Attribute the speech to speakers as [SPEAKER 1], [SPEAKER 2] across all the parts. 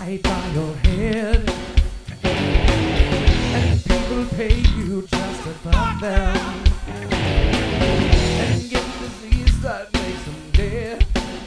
[SPEAKER 1] right by your head, and people pay you just to fuck them and get disease that makes them dead.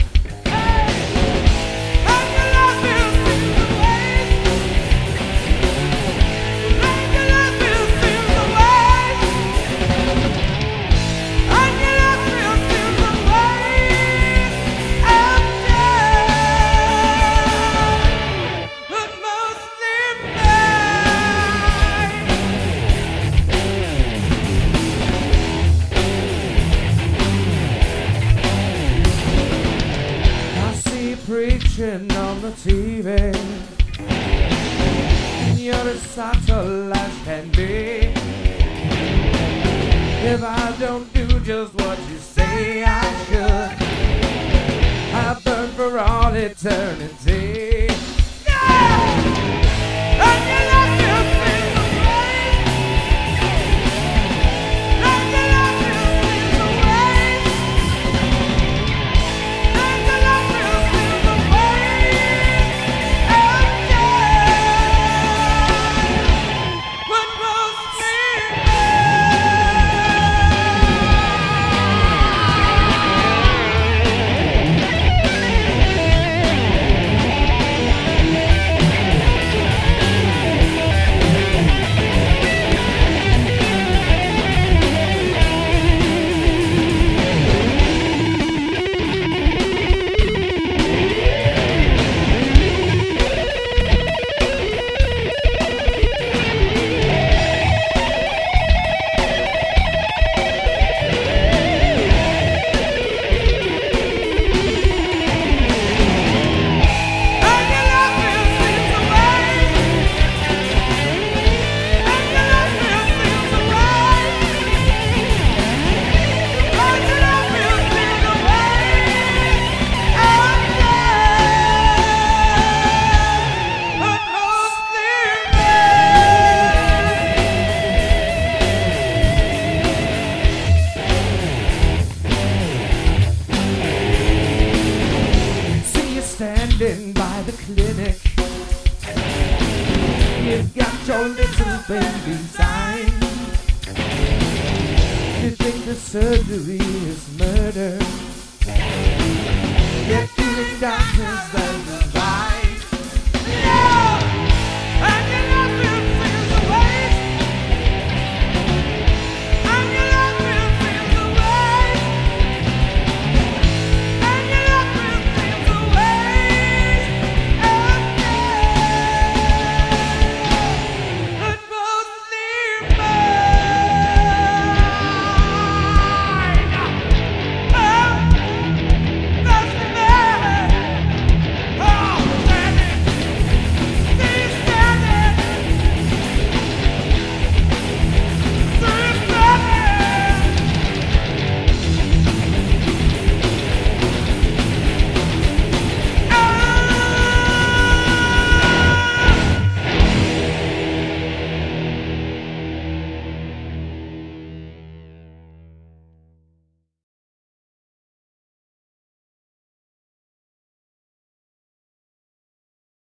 [SPEAKER 1] Preaching on the TV, and you're as subtle as can be. If I don't do just what you say I should, I burn for all eternity. And you love me feel the way, and you love me feel the way, and you love me feel the way, and what most me. Standing by the clinic, you've got your little baby dying. You think the surgery is murder, yet even doctors that